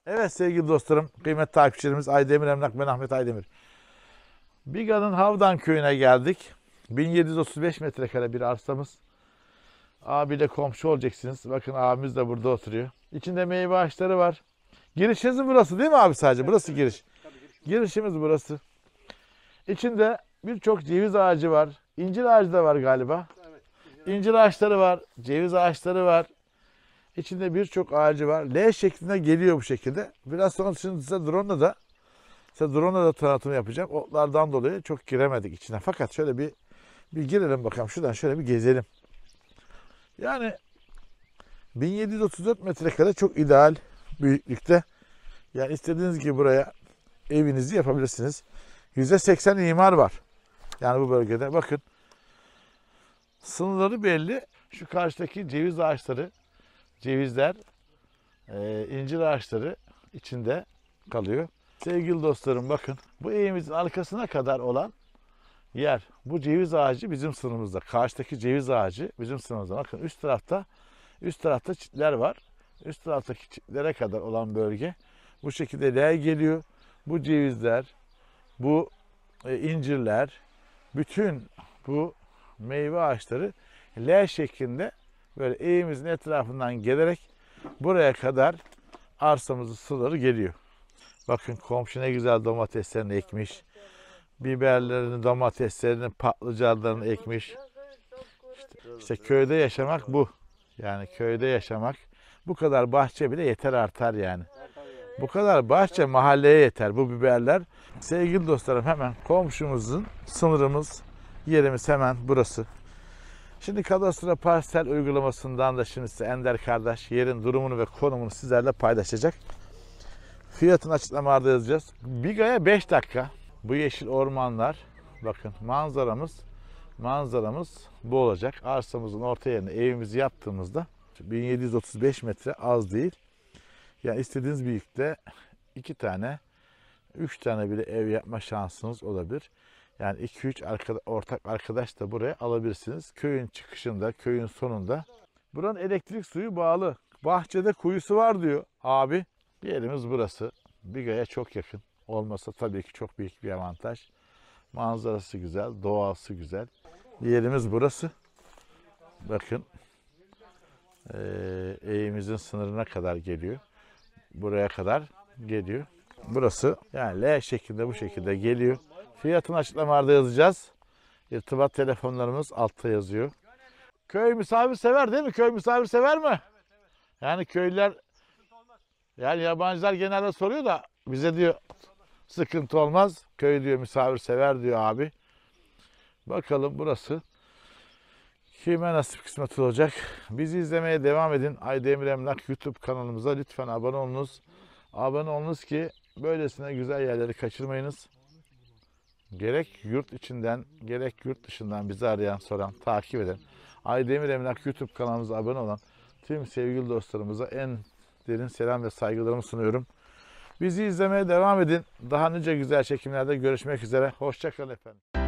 Evet sevgili dostlarım, kıymetli takipçilerimiz Aydemir Emlak, ben Ahmet Aydemir. Biga'nın Havdan köyüne geldik. 1735 metrekare bir arsamız. Abiyle komşu olacaksınız. Bakın abimiz de burada oturuyor. İçinde meyve ağaçları var. Girişiniz burası değil mi abi sadece? Burası giriş. Girişimiz burası. İçinde birçok ceviz ağacı var. İncir ağacı da var galiba. İncir ağaçları var. Ceviz ağaçları var. İçinde birçok ağacı var. L şeklinde geliyor bu şekilde. Biraz sonra şimdi size drone'la da tanıtım yapacağım. Otlardan dolayı çok giremedik içine. Fakat şöyle bir girelim bakalım. Şuradan şöyle bir gezelim. Yani 1734 metrekare çok ideal büyüklükte. Yani istediğiniz gibi buraya evinizi yapabilirsiniz. %80 imar var. Yani bu bölgede. Bakın sınırları belli. Şu karşıdaki ceviz ağaçları, cevizler, incir ağaçları içinde kalıyor. Sevgili dostlarım bakın bu evimizin arkasına kadar olan yer. Bu ceviz ağacı bizim sınırımızda. Karşıdaki ceviz ağacı bizim sınırımızda. Bakın üst tarafta çitler var. Üst taraftaki çitlere kadar olan bölge bu şekilde L geliyor. Bu cevizler, bu incirler, bütün bu meyve ağaçları L şeklinde böyle evimizin etrafından gelerek buraya kadar arsamızın suları geliyor. Bakın komşu ne güzel domateslerini ekmiş. Biberlerini, domateslerini, patlıcanlarını ekmiş. İşte köyde yaşamak bu. Yani köyde yaşamak. Bu kadar bahçe bile yeter artar yani. Bu kadar bahçe mahalleye yeter bu biberler. Sevgili dostlarım hemen komşumuzun sınırımız, yerimiz hemen burası. Şimdi kadastro parsel uygulamasından da şimdi size Ender kardeş yerin durumunu ve konumunu sizlerle paylaşacak. Fiyatını açıklamalarda yazacağız. Biga'ya 5 dakika. Bu yeşil ormanlar, bakın manzaramız bu olacak. Arsamızın orta yerine evimizi yaptığımızda 1735 metre az değil. Yani istediğiniz büyüklükte 2 tane, 3 tane bile ev yapma şansınız olabilir. Yani 2-3 ortak arkadaş da buraya alabilirsiniz. Köyün çıkışında, köyün sonunda. Buranın elektrik suyu bağlı. Bahçede kuyusu var diyor abi. Yerimiz burası. Biga'ya çok yakın. Olmasa tabii ki çok büyük bir avantaj. Manzarası güzel, doğası güzel. Yerimiz burası. Bakın evimizin sınırına kadar geliyor. Buraya kadar geliyor. Burası yani L şeklinde bu şekilde geliyor. Fiyatını açıklamalarda yazacağız. İrtibat telefonlarımız altta yazıyor. Köy misafir sever değil mi? Köy misafir sever mi? Yani köylüler, yani yabancılar genelde soruyor da bize diyor sıkıntı olmaz. Köy diyor misafir sever diyor abi. Bakalım burası kime nasip kısmet olacak. Bizi izlemeye devam edin. Aydemir Emlak YouTube kanalımıza lütfen abone olunuz. Abone olunuz ki böylesine güzel yerleri kaçırmayınız. Gerek yurt içinden gerek yurt dışından bizi arayan, soran, takip eden, Aydemir Emlak YouTube kanalımıza abone olan tüm sevgili dostlarımıza en derin selam ve saygılarımı sunuyorum. Bizi izlemeye devam edin. Daha nice güzel çekimlerde görüşmek üzere. Hoşça kalın efendim.